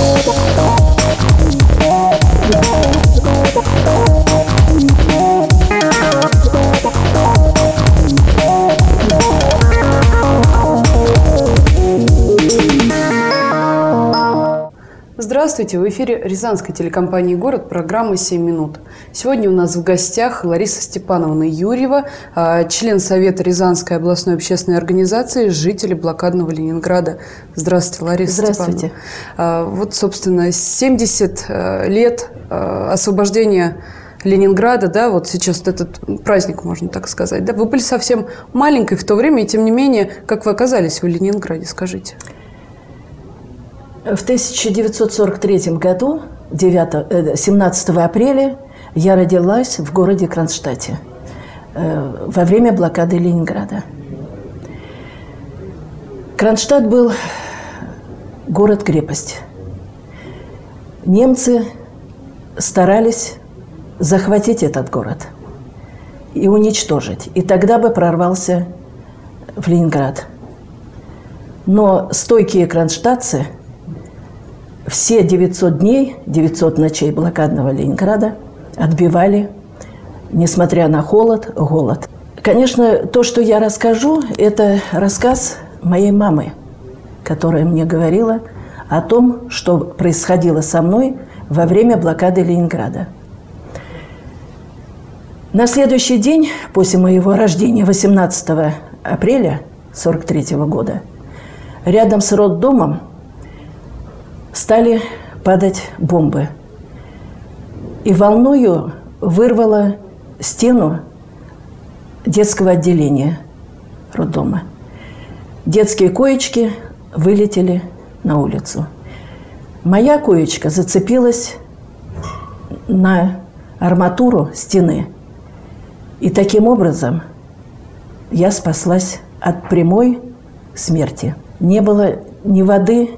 Здравствуйте! В эфире Рязанской телекомпании «Город» программа «7 минут». Сегодня у нас в гостях Лариса Степановна Юрьева, член Совета Рязанской областной общественной организации «Жители блокадного Ленинграда». Здравствуйте, Лариса Здравствуйте. Степановна. Вот, собственно, 70 лет освобождения Ленинграда, да, вот сейчас вот этот праздник, можно так сказать. Да? Вы были совсем маленькой в то время, и тем не менее, как вы оказались в Ленинграде, скажите? В 1943 году, 17 апреля, я родилась в городе Кронштадте во время блокады Ленинграда. Кронштадт был город-крепость. Немцы старались захватить этот город и уничтожить. И тогда бы прорвался в Ленинград. Но стойкие кронштадтцы все 900 дней, 900 ночей блокадного Ленинграда отбивали, несмотря на холод, голод. Конечно, то, что я расскажу, это рассказ моей мамы, которая мне говорила о том, что происходило со мной во время блокады Ленинграда. На следующий день, после моего рождения, 18 апреля 1943 года, рядом с роддомом стали падать бомбы. И волною вырвало стену детского отделения роддома. Детские коечки вылетели на улицу. Моя коечка зацепилась на арматуру стены. И таким образом я спаслась от прямой смерти. Не было ни воды,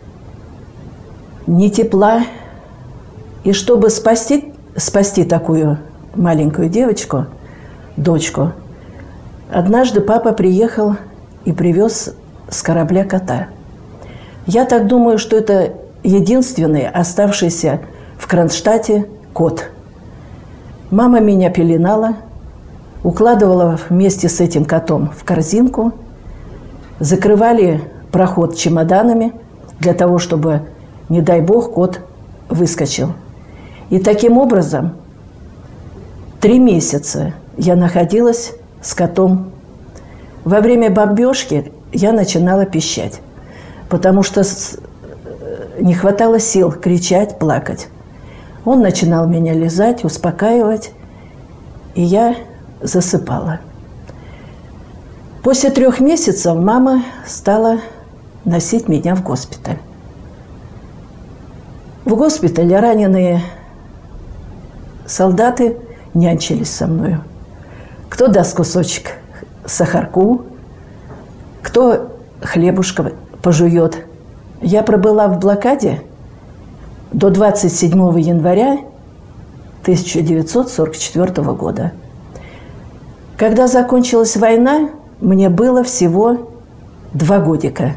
ни тепла. И чтобы спасти такую маленькую девочку, дочку, однажды папа приехал и привез с корабля кота. Я так думаю, что это единственный оставшийся в Кронштадте кот. Мама меня пеленала, укладывала вместе с этим котом в корзинку, закрывали проход чемоданами для того, чтобы, не дай бог, кот выскочил. И таким образом 3 месяца я находилась с котом. Во время бомбежки я начинала пищать, потому что не хватало сил кричать, плакать. Он начинал меня лизать, успокаивать, и я засыпала. После 3 месяцев мама стала носить меня в госпиталь. В госпитале раненые солдаты нянчились со мною. Кто даст кусочек сахарку, кто хлебушка пожует. Я пробыла в блокаде до 27 января 1944 года. Когда закончилась война, мне было всего 2 годика.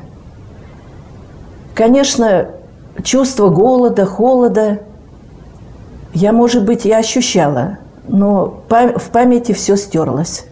Конечно, чувство голода, холода я, может быть, и ощущала, но в памяти все стерлось.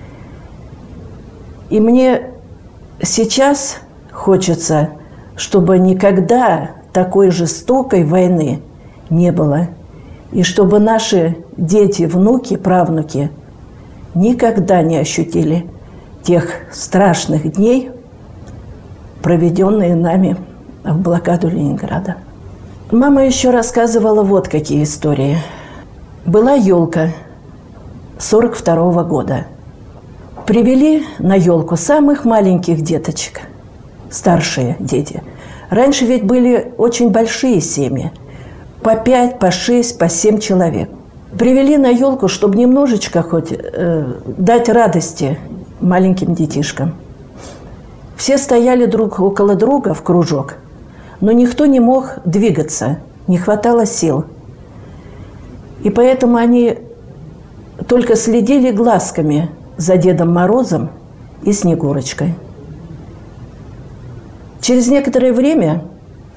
И мне сейчас хочется, чтобы никогда такой жестокой войны не было, и чтобы наши дети, внуки, правнуки никогда не ощутили тех страшных дней, проведенные нами в блокаду Ленинграда. Мама еще рассказывала вот какие истории. Была елка 1942 года. Привели на елку самых маленьких деточек, старшие дети. Раньше ведь были очень большие семьи, по 5, по 6, по 7 человек. Привели на елку, чтобы немножечко хоть дать радости маленьким детишкам. Все стояли друг около друга в кружок, но никто не мог двигаться, не хватало сил. И поэтому они только следили глазками за Дедом Морозом и Снегурочкой. Через некоторое время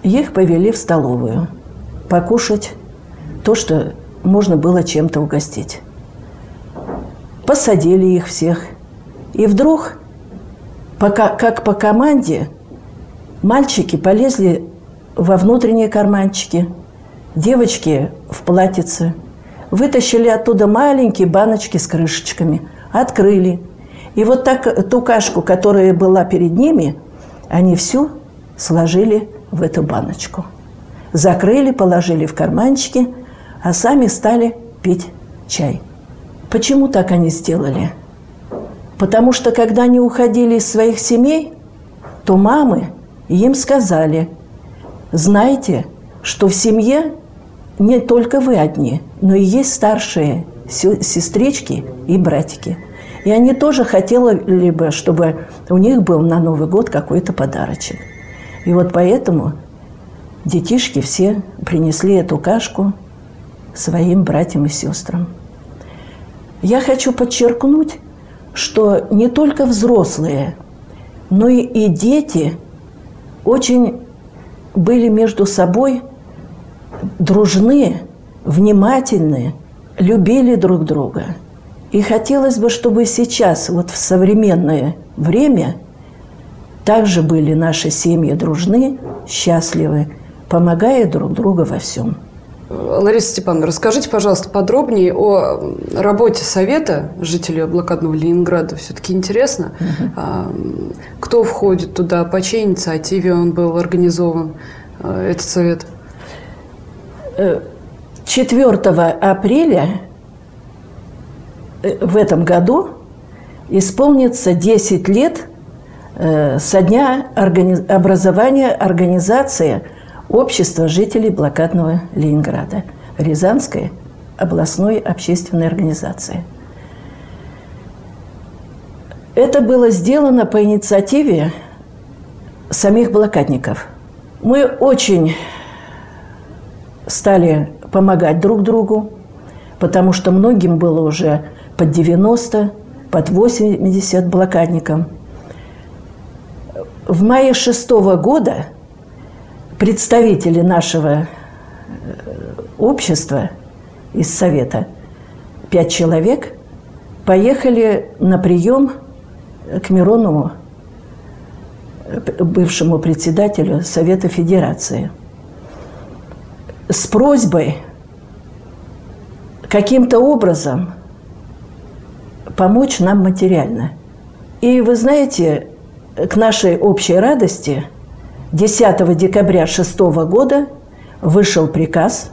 их повели в столовую покушать то, что можно было чем-то угостить. Посадили их всех. И вдруг, как по команде, мальчики полезли во внутренние карманчики, девочки в платьице, вытащили оттуда маленькие баночки с крышечками, открыли. И вот так ту кашку, которая была перед ними, они всю сложили в эту баночку. Закрыли, положили в карманчики, а сами стали пить чай. Почему так они сделали? Потому что, когда они уходили из своих семей, то мамы им сказали: знайте, что в семье не только вы одни, но и есть старшие сестрички и братики. И они тоже хотели бы, чтобы у них был на Новый год какой-то подарочек. И вот поэтому детишки все принесли эту кашку своим братьям и сестрам. Я хочу подчеркнуть, что не только взрослые, но и дети очень были между собой дружны, внимательны, любили друг друга. И хотелось бы, чтобы сейчас, вот в современное время, также были наши семьи дружны, счастливы, помогая друг другу во всем. Лариса Степановна, расскажите, пожалуйста, подробнее о работе Совета жителей блокадного Ленинграда. Все-таки интересно, кто входит туда, по чьей инициативе он был организован, этот Совет? 4 апреля в этом году исполнится 10 лет со дня образования организации Общество жителей блокадного Ленинграда, Рязанской областной общественной организации. Это было сделано по инициативе самих блокадников. Мы очень стали помогать друг другу, потому что многим было уже под 90, под 80 блокадникам. В мае 2006 года представители нашего общества из Совета, 5 человек, поехали на прием к Миронову, бывшему председателю Совета Федерации, с просьбой каким-то образом помочь нам материально. И вы знаете, к нашей общей радости 10 декабря 2006 года вышел приказ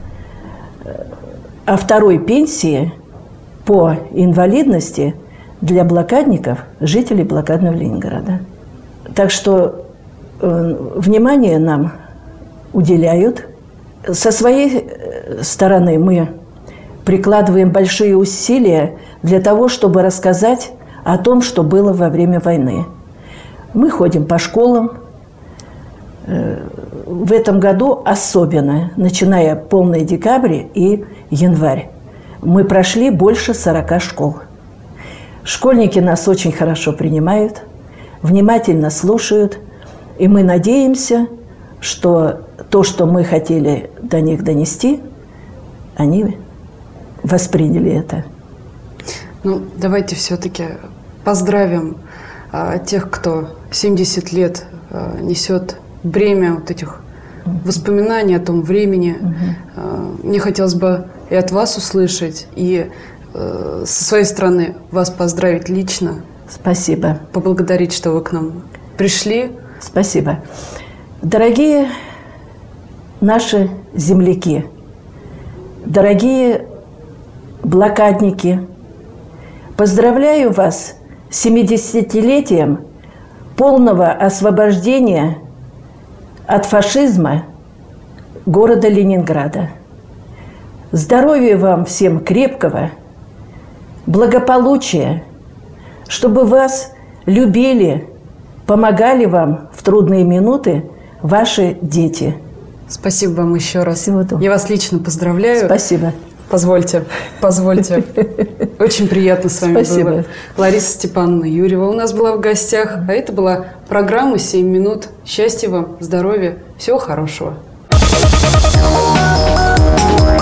о второй пенсии по инвалидности для блокадников, жителей блокадного Ленинграда. Так что внимание нам уделяют. Со своей стороны мы прикладываем большие усилия для того, чтобы рассказать о том, что было во время войны. Мы ходим по школам. В этом году особенно, начиная полный декабрь и январь, мы прошли больше 40 школ. Школьники нас очень хорошо принимают, внимательно слушают, и мы надеемся, что то, что мы хотели до них донести, они восприняли это. Ну, давайте все-таки поздравим тех, кто 70 лет несет бремя вот этих воспоминаний о том времени. Мне хотелось бы и от вас услышать, и со своей стороны вас поздравить лично. Спасибо. Поблагодарить, что вы к нам пришли. Спасибо. Дорогие наши земляки, дорогие блокадники, поздравляю вас с 70-летием полного освобождения от фашизма города Ленинграда. Здоровья вам всем крепкого, благополучия, чтобы вас любили, помогали вам в трудные минуты ваши дети. Спасибо вам еще раз. Всего доброго. Я вас лично поздравляю. Спасибо. Позвольте. Очень приятно с вами было. Лариса Степановна Юрьева у нас была в гостях, а это была программа «7 минут». Счастья вам, здоровья, Всего хорошего.